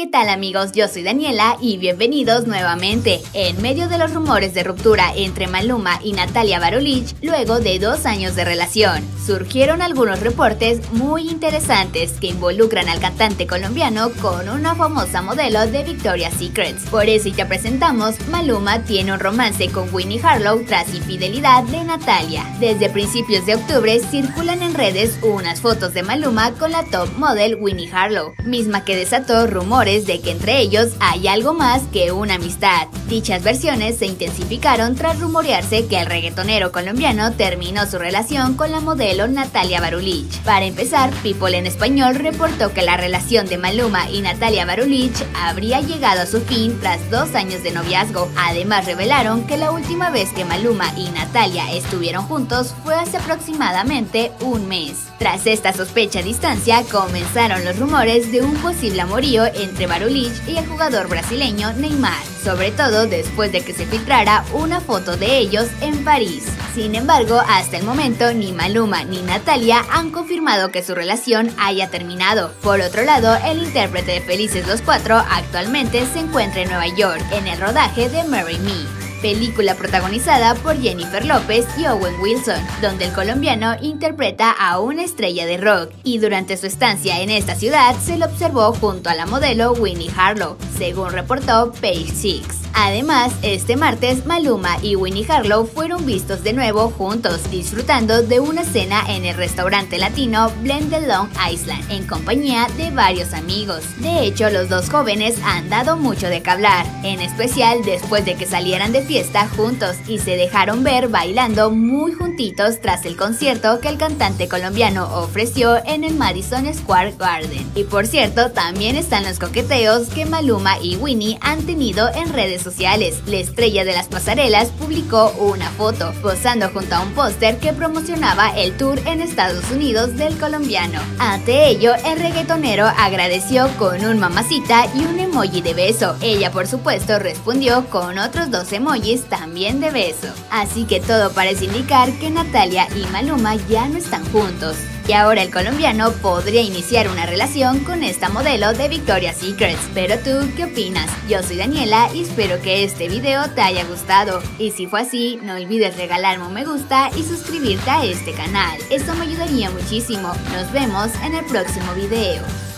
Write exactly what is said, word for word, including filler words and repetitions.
¿Qué tal amigos? Yo soy Daniela y bienvenidos nuevamente. En medio de los rumores de ruptura entre Maluma y Natalia Barulich, luego de dos años de relación, surgieron algunos reportes muy interesantes que involucran al cantante colombiano con una famosa modelo de Victoria's Secret. Por eso te presentamos, Maluma tiene un romance con Winnie Harlow tras infidelidad de Natalia. Desde principios de octubre circulan en redes unas fotos de Maluma con la top model Winnie Harlow, misma que desató rumores de que entre ellos hay algo más que una amistad. Dichas versiones se intensificaron tras rumorearse que el reggaetonero colombiano terminó su relación con la modelo Natalia Barulich. Para empezar, People en Español reportó que la relación de Maluma y Natalia Barulich habría llegado a su fin tras dos años de noviazgo. Además, revelaron que la última vez que Maluma y Natalia estuvieron juntos fue hace aproximadamente un mes. Tras esta sospecha a distancia, comenzaron los rumores de un posible amorío entre Barulich y el jugador brasileño Neymar, sobre todo después de que se filtrara una foto de ellos en París. Sin embargo, hasta el momento ni Maluma ni Natalia han confirmado que su relación haya terminado. Por otro lado, el intérprete de Felices los Cuatro actualmente se encuentra en Nueva York en el rodaje de Marry Me, película protagonizada por Jennifer López y Owen Wilson, donde el colombiano interpreta a una estrella de rock, y durante su estancia en esta ciudad se lo observó junto a la modelo Winnie Harlow, según reportó Page Six. Además, este martes Maluma y Winnie Harlow fueron vistos de nuevo juntos, disfrutando de una cena en el restaurante latino Blend de Long Island, en compañía de varios amigos. De hecho, los dos jóvenes han dado mucho de qué hablar, en especial después de que salieran de fiesta juntos y se dejaron ver bailando muy juntitos tras el concierto que el cantante colombiano ofreció en el Madison Square Garden. Y por cierto, también están los coqueteos que Maluma y Winnie han tenido en redes sociales. La estrella de las pasarelas publicó una foto posando junto a un póster que promocionaba el tour en Estados Unidos del colombiano. Ante ello, el reggaetonero agradeció con un mamacita y un emoji de beso. Ella, por supuesto, respondió con otros dos emojis también de beso. Así que todo parece indicar que Natalia y Maluma ya no están juntos, y ahora el colombiano podría iniciar una relación con esta modelo de Victoria's Secret. Pero tú, ¿qué opinas? Yo soy Daniela y espero que este video te haya gustado. Y si fue así, no olvides regalarme un me gusta y suscribirte a este canal. Esto me ayudaría muchísimo. Nos vemos en el próximo video.